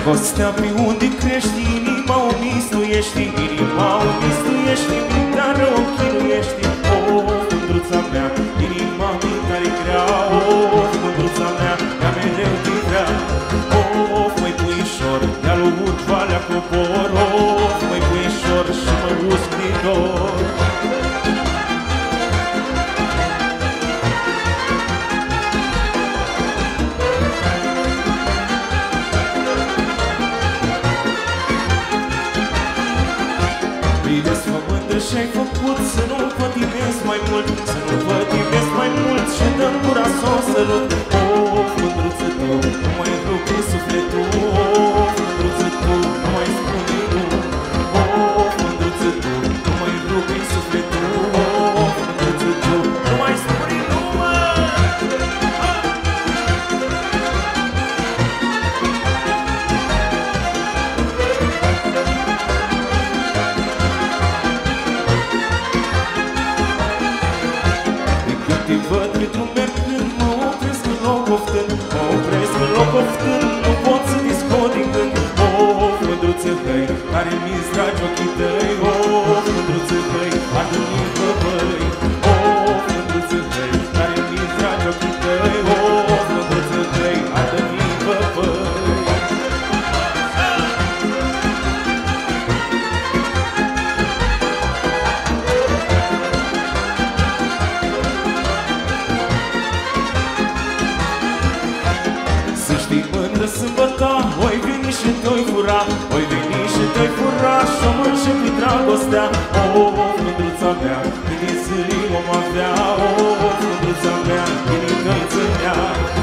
Dragostea pe unde crești, inima o mistuiești, inima o mistuiești, mintea rău chinuiești. Of, mândruța mea, inima mi tare grea, of, mândruța mea, ea mereu te vrea. Of, măi puișor, de-a-l urc valea cobor, of, măi puișor, și mă usc de dor. Și-ai făcut să nu-mi pătimesc mai mult, să nu pătimesc mai mult și dă-mi gura s-o sărut. Of, mândruță tu, nu mai rupi sufletul, of, mândruță tu, nu mai spune nu. Of, mândruță tu, nu mai rupi sufletul, of, mândruță tu, nu mai spune nu, mă! Nu pot să discut din gând. Of, mândruță hăi, care mi-ți dragi ochii tăi. Of, mândruță hăi, adu-mi băbăi. Of, mândruță hăi, care mi-ți dragi ochii tăi. Of, mândruță hăi, adu-mi băbăi. Sâmbătă, oi veni și te-oi fura, oi veni și te-oi fura și-o înșepi dragostea. Of, mândruța mea, câte zâri om avea, of, mândruța mea, inimii-ți-mi